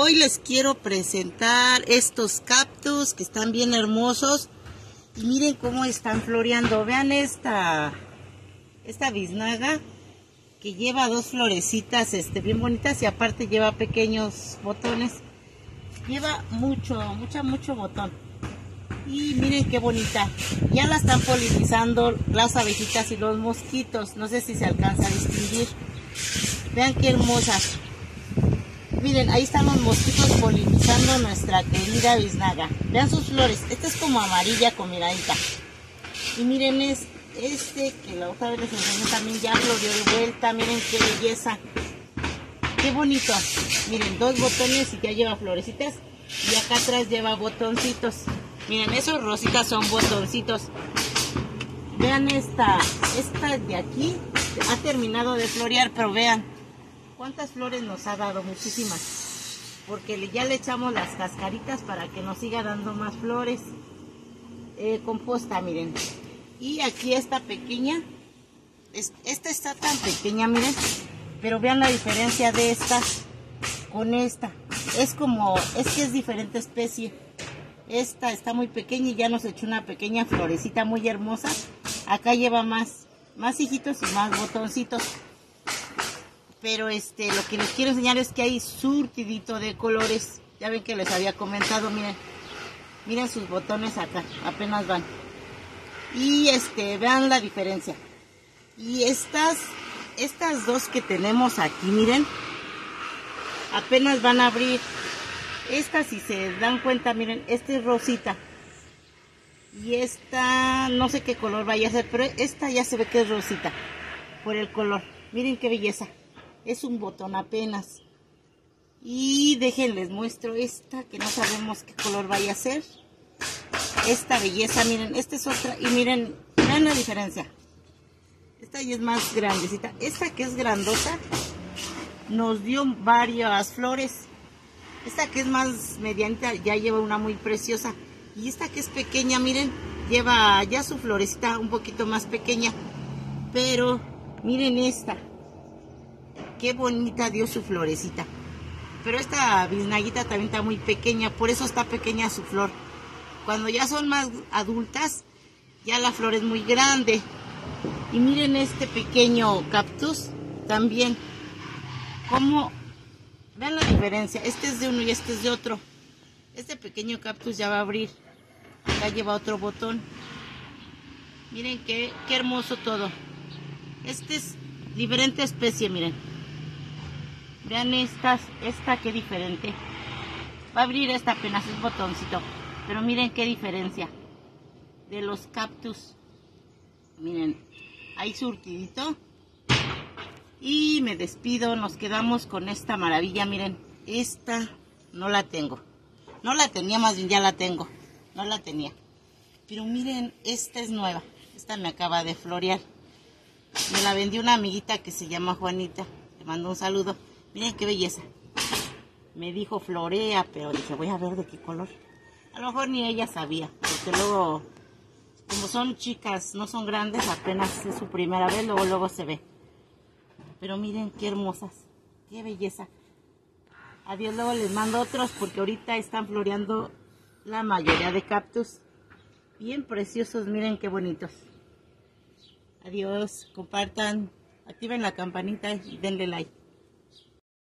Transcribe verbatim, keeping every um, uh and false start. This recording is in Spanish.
Hoy les quiero presentar estos cactus que están bien hermosos. Y miren cómo están floreando. Vean esta, esta biznaga que lleva dos florecitas este, bien bonitas y aparte lleva pequeños botones. Lleva mucho, mucho, mucho botón. Y miren qué bonita. Ya la están polinizando las abejitas y los mosquitos. No sé si se alcanza a distinguir. Vean qué hermosas. Miren, ahí están los mosquitos polinizando nuestra querida biznaga. Vean sus flores. Esta es como amarilla con miradita. Y miren es, este que la otra vez les enseñé también ya floreó de vuelta. Miren qué belleza. Qué bonito. Miren, dos botones y ya lleva florecitas. Y acá atrás lleva botoncitos. Miren, esos rositas son botoncitos. Vean esta, esta de aquí. Ha terminado de florear, pero vean cuántas flores nos ha dado, muchísimas. Porque ya le echamos las cascaritas para que nos siga dando más flores. Eh, composta, miren. Y aquí esta pequeña. Es, esta está tan pequeña, miren. Pero vean la diferencia de esta con esta. Es como, es que es diferente especie. Esta está muy pequeña y ya nos echó una pequeña florecita muy hermosa. Acá lleva más, más hijitos y más botoncitos. Pero este, lo que les quiero enseñar es que hay surtidito de colores. Ya ven que les había comentado, miren. Miren sus botones acá, apenas van. Y este, vean la diferencia. Y estas, estas dos que tenemos aquí, miren. Apenas van a abrir. Esta, si se dan cuenta, miren, esta es rosita. Y esta, no sé qué color vaya a ser, pero esta ya se ve que es rosita. Por el color. Miren qué belleza. Es un botón apenas. Y déjenles muestro esta, que no sabemos qué color vaya a ser. Esta belleza, miren, esta es otra. Y miren, vean la diferencia. Esta ya es más grandecita. Esta que es grandota, nos dio varias flores. Esta que es más medianita ya lleva una muy preciosa. Y esta que es pequeña, miren, lleva ya su florecita un poquito más pequeña. Pero miren esta. Qué bonita dio su florecita. Pero esta biznaguita también está muy pequeña. Por eso está pequeña su flor. Cuando ya son más adultas, ya la flor es muy grande. Y miren este pequeño cactus también. Como... Vean la diferencia, este es de uno y este es de otro. Este pequeño cactus ya va a abrir. Acá lleva otro botón. Miren qué, qué hermoso todo. Este es diferente especie, miren. Vean estas, esta qué diferente. Va a abrir esta apenas, es botoncito. Pero miren qué diferencia de los cactus. Miren, hay surtidito. Y me despido, nos quedamos con esta maravilla, miren, esta no la tengo, no la tenía, más bien ya la tengo, no la tenía, pero miren, esta es nueva, esta me acaba de florear, me la vendió una amiguita que se llama Juanita, le mando un saludo, miren qué belleza, me dijo florea, pero dije voy a ver de qué color, a lo mejor ni ella sabía, porque luego, como son chicas, no son grandes, apenas es su primera vez, luego luego se ve. Pero miren qué hermosas, qué belleza. Adiós, luego les mando otros porque ahorita están floreando la mayoría de cactus. Bien preciosos, miren qué bonitos. Adiós, compartan, activen la campanita y denle like.